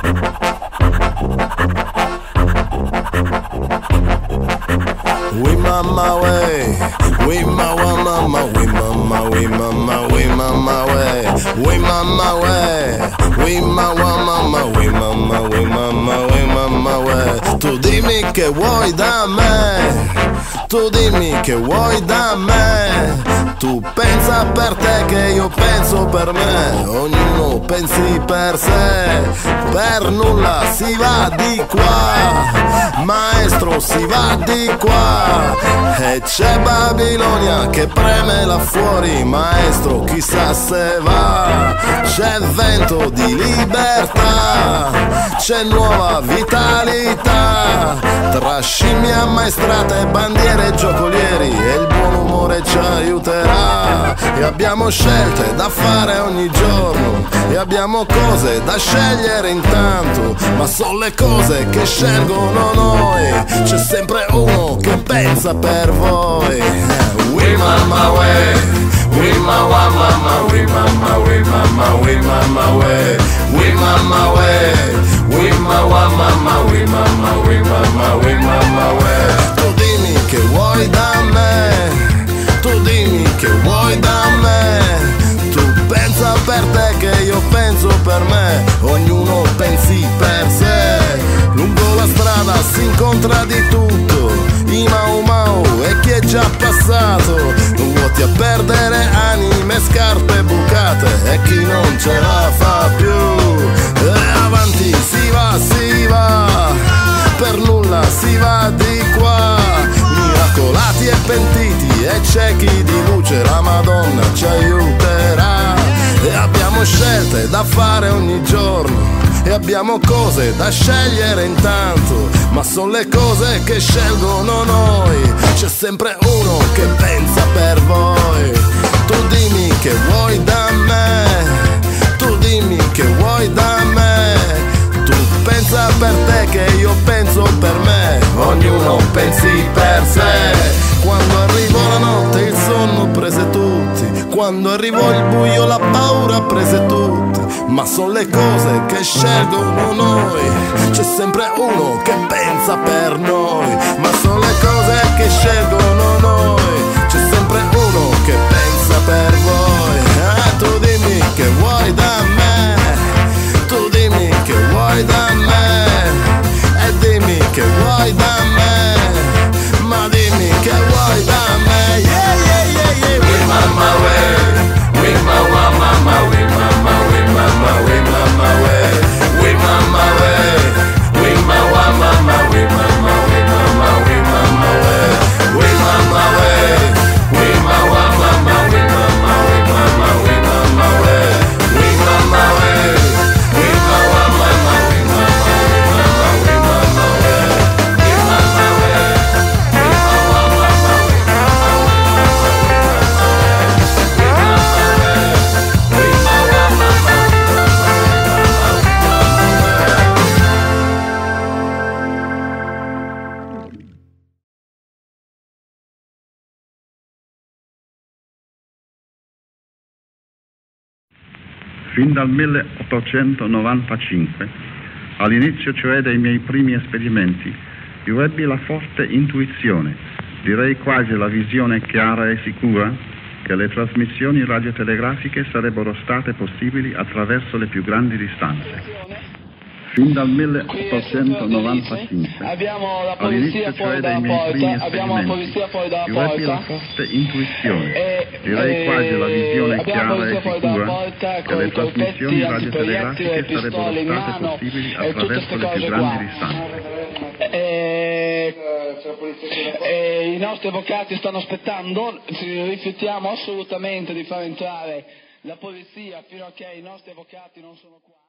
We mama way, we mama mama, we mama, we mama, we mama way, we mama way, we mama mama, we mama, we mama, we mama way. Tu dimmi che vuoi da me, tu dimmi che vuoi da me. Tu pensa per te che io penso per me, ognuno pensi per sé, per nulla si va di qua, maestro si va di qua, e c'è Babilonia che preme là fuori, maestro chissà se va, c'è vento di libertà, c'è nuova vitalità, tra scimmie ammaestrate, bandiere e giocolieri, e il buon umore ci aiuterà. E abbiamo scelte da fare ogni giorno, e abbiamo cose da scegliere intanto, ma sono le cose che scelgono noi, c'è sempre uno che pensa per voi. We mama way, we mama mama, we mama, we mama, we mama way, we mama way, we mama mama, we mama, we mama, we mama way. Tu dimmi che vuoi da me, tu dimmi che vuoi da me, tu pensa per te che io penso per me, ognuno pensi per sé, lungo la strada si incontra di tutto, i mau mau e chi è già passato, vuoti a perdere anime, scarpe bucate e chi non ce la fa più, e avanti si va, per nulla si va di qua, miracolati e pentiti e ciechi di luce, la Madonna ci aiuterà, e abbiamo scelte da fare ogni giorno, e abbiamo cose da scegliere intanto, ma sono le cose che scelgono noi, c'è sempre uno che pensa per voi. Tu dimmi che vuoi da me, tu dimmi che vuoi da me, tu pensa per te che io penso per me, ognuno pensi per sé. Quando arrivò la notte il sonno prese tutti, quando arrivò il buio la paura prese tutti, ma sono le cose che scelgono noi, c'è sempre uno che pensa per noi, ma sono le cose che scelgono noi, c'è sempre uno che pensa per voi. Tu dimmi che vuoi da me, tu dimmi che vuoi da me, e dimmi che vuoi da me, ma dimmi che vuoi da me. Yeah, yeah, yeah, yeah. We mama way, we mama mama, we mama, we mama, we mama way, we mama way, we mama mama, we mama, we mama, we mama way, we mama way, we mama mama, we mama, we mama, we mama way, we mama way, we mama mama, we mama, we mama, we mama way, we mama way, we mama mama, we mama, we mama way, Fin dal 1895, all'inizio cioè dei miei primi esperimenti, io ebbi la forte intuizione, direi quasi la visione chiara e sicura, che le trasmissioni radiotelegrafiche sarebbero state possibili attraverso le più grandi distanze. Fin dal 1895, abbiamo la all'inizio polizia cioè fuori dei dalla miei primi porta, abbiamo la polizia fuori dalla esperimenti, io ebbi la porta. forte intuizione, direi quasi la visione chiara e sicura, che le trasmissioni radiotelegrafiche sarebbero state possibili attraverso le più grandi distanze. I nostri avvocati stanno aspettando, rifiutiamo assolutamente di far entrare la polizia fino a che i nostri avvocati non sono qua.